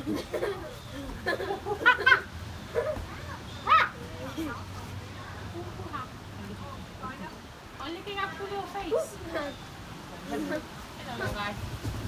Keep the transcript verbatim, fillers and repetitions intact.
Only king up to your face. Hello, guys.